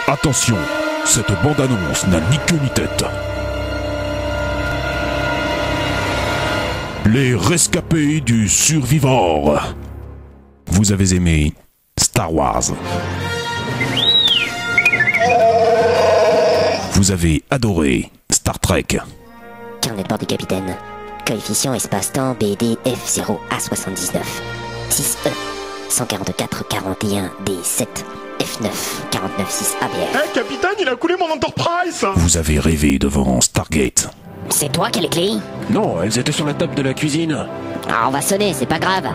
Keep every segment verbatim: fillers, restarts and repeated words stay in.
Attention, cette bande-annonce n'a ni queue ni tête. Les rescapés du Survivor. Vous avez aimé Star Wars. Vous avez adoré Star Trek. Carnet de bord du capitaine. Coefficient espace-temps B D F zéro A soixante-dix-neuf. six E. cent quarante-quatre quarante et un D sept. F neuf. quarante-neuf six A B F. Hé, hey, capitaine, il a coulé mon Enterprise! Vous avez rêvé devant Stargate. C'est toi qui as les clés? Non, elles étaient sur la table de la cuisine. Ah, on va sonner, c'est pas grave.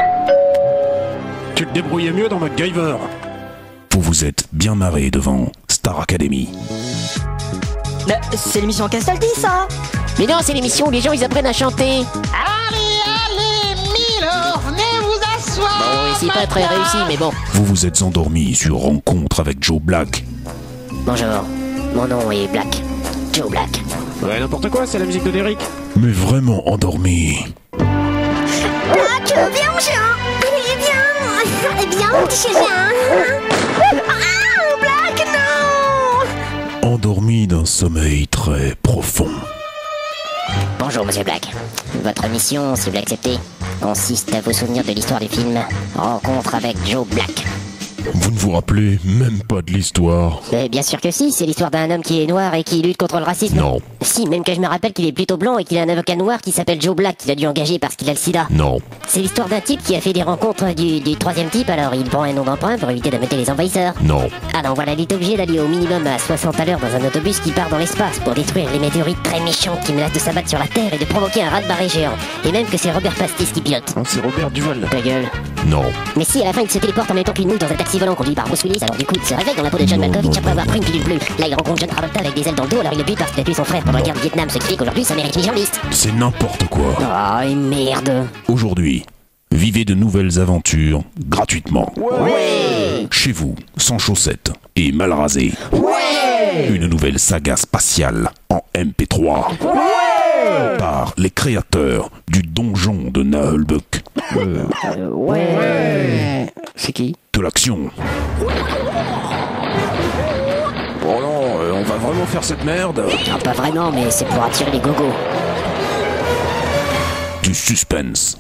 Tu te débrouillais mieux dans MacGyver. Vous vous êtes bien marré devant Star Academy. Bah, c'est l'émission Castaldi, ça. Mais non, c'est l'émission où les gens ils apprennent à chanter. Allez, allez, Milo, venez vous asseoir. Bon, c'est pas très réussi, mais bon. Vous vous êtes endormi sur Rencontre avec Joe Black. Bonjour, mon nom est Black. Joe Black. Ouais, n'importe quoi, c'est la musique de Derrick. Mais vraiment endormi. Black, viens mon chien. Eh bien, eh bien, mon petit chien. Ah, Black, non. Endormi d'un sommeil très profond. Bonjour, monsieur Black. Votre mission, si vous l'acceptez, consiste à vous souvenir de l'histoire du film Rencontre avec Joe Black. Vous ne vous rappelez même pas de l'histoire? Mais bien sûr que si, c'est l'histoire d'un homme qui est noir et qui lutte contre le racisme. Non. Si, même que je me rappelle qu'il est plutôt blanc et qu'il a un avocat noir qui s'appelle Joe Black qu'il a dû engager parce qu'il a le sida. Non. C'est l'histoire d'un type qui a fait des rencontres du, du troisième type, alors il prend un nom d'emprunt pour éviter d'embêter les envahisseurs. Non. Ah non, voilà, il est obligé d'aller au minimum à soixante à l'heure dans un autobus qui part dans l'espace pour détruire les météorites très méchants qui menacent de s'abattre sur la Terre et de provoquer un raz-de-marée géant. Et même que c'est Robert Pastis qui pilote. Oh, c'est Robert Duval. Ta gueule. Non. Mais si, à la fin, il se téléporte en même temps qu'une mouche dans un taxi volant conduit par Bruce Willis, alors du coup, il se réveille dans la peau de John Non, Malkovich non, après non, avoir pris une pilule bleue. Là, il rencontre John Travolta avec des ailes dans le dos, alors il le bute parce qu'il a tué son frère pendant la guerre du Vietnam, ce qui fait qu'aujourd'hui, ça mérite une liste. C'est n'importe quoi. Oh, et merde. Aujourd'hui, vivez de nouvelles aventures gratuitement. Ouais. Chez vous, sans chaussettes et mal rasé. Ouais. Une nouvelle saga spatiale en M P trois. Ouais. Par les créateurs du donjon de Nullbuck. Euh, ouais. ouais. C'est qui? De l'action. Oh non, euh, on va vraiment faire cette merde? Non, pas vraiment, mais c'est pour attirer les gogos. Du suspense.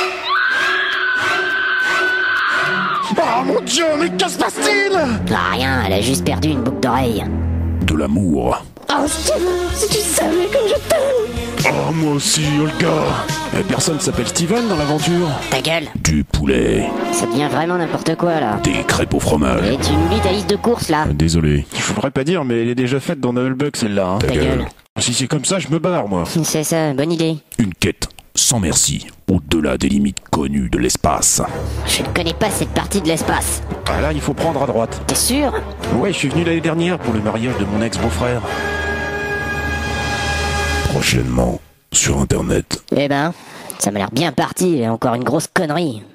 Oh mon dieu, mais que se passe-t-il? Ah, rien, elle a juste perdu une boucle d'oreille. De l'amour. Oh, Steven, si tu savais comme je t'aime. Oh, moi aussi, Olga. Euh, personne s'appelle Steven dans l'aventure. Ta gueule. Du poulet. Ça devient vraiment n'importe quoi, là. Des crêpes au fromage. Et tu nous lis ta liste de courses, là. Désolé. Je voudrais pas dire, mais elle est déjà faite dans Nullbuck, celle-là. Hein. Ta Ta gueule. gueule. Si c'est comme ça, je me barre, moi. C'est ça, bonne idée. Une quête sans merci, au-delà des limites connues de l'espace. Je ne connais pas cette partie de l'espace. Ah là, il faut prendre à droite. T'es sûr? Ouais, je suis venu l'année dernière pour le mariage de mon ex-beau-frère. Prochainement, sur Internet. Eh ben, ça m'a l'air bien parti, et encore une grosse connerie.